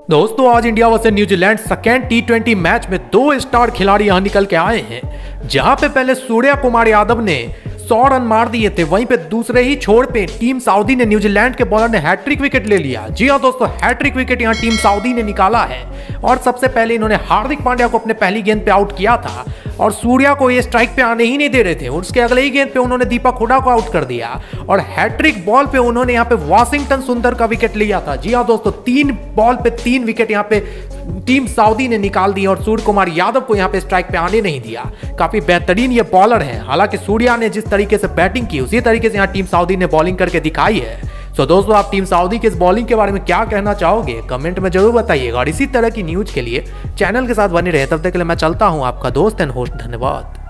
दोस्तों आज India versus New Zealand second टी20 मैच में दो स्टार खिलाड़ी यहां निकल के आए हैं। जहां पे पहले सूर्या कुमार यादव ने 100 रन मार दिए थे, वहीं पे दूसरे ही छोर पे टीम सऊदी ने न्यूजीलैंड के बॉलर ने हैट्रिक विकेट ले लिया। जी हां दोस्तों, हैट्रिक विकेट यहां टीम सऊदी ने निकाला है और सबसे पहले इन्होंने हार्दिक पांड्या को अपने पहली गेंद पे आउट किया था और सूर्या को ये स्ट्राइक पे आने ही नहीं दे रहे थे। उसके अगले ही गेंद पे उन्होंने दीपक हुडा को आउट कर दिया और हैट्रिक बॉल पे उन्होंने यहाँ पे वाशिंगटन सुंदर का विकेट लिया था। जी हाँ दोस्तों, 3 बॉल पे 3 विकेट यहाँ पे टीम सऊदी ने निकाल दी और सूर्य कुमार यादव को यहाँ पे स्ट्राइक पे आने नहीं दिया। काफी बेहतरीन ये बॉलर है। हालांकि सूर्या ने जिस तरीके से बैटिंग की उसी तरीके से यहाँ टीम सऊदी ने बॉलिंग करके दिखाई है। तो दोस्तों आप टीम सऊदी के इस बॉलिंग के बारे में क्या कहना चाहोगे, कमेंट में जरूर बताइएगा और इसी तरह की न्यूज के लिए चैनल के साथ बने रहे। तब तक के लिए मैं चलता हूं, आपका दोस्त एंड होस्ट। धन्यवाद।